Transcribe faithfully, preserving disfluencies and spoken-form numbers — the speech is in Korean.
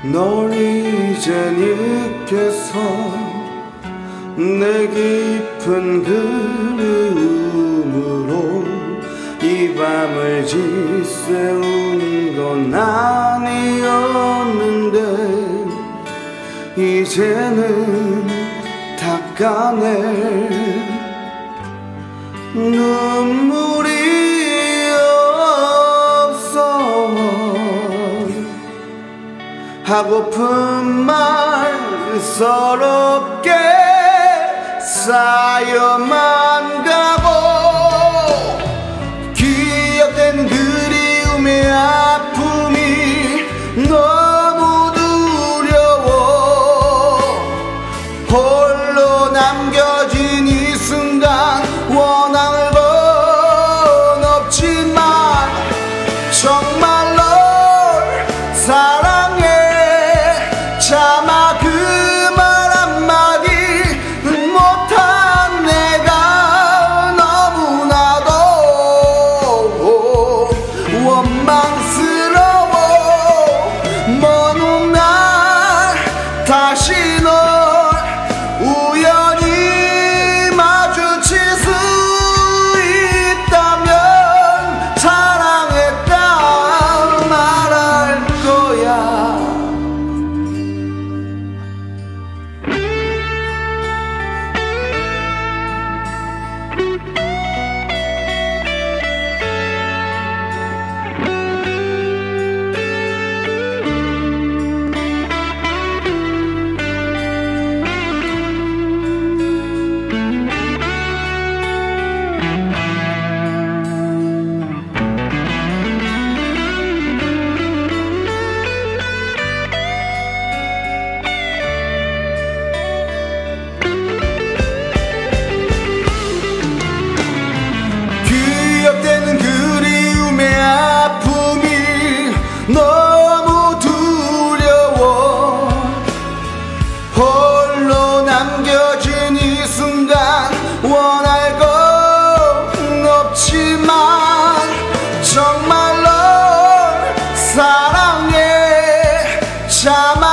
널 이제 잊겠어. 내 깊은 그리움으로 이 밤을 지새운 건 아니었는데 이제는 닦아낼 눈물이 없어. 하고픈 말 서럽게 쌓여만 가고 기억된 그리움의 아픔이 너무 두려워. 홀로 남겨진 이 순간 원할 건 없지만 정말 널 사랑해. 차마 그 말 한마디 못한 내가 너무나도 원망스러워. 먼 훗날 다시 널 우연히 마주칠 수 있다면 사랑했다 말할 거야. 기억되는 그리움의 아픔이 너무 두려워. 홀로 남겨진 이 순간 원할 건 없지만 정말 널 사랑해. 참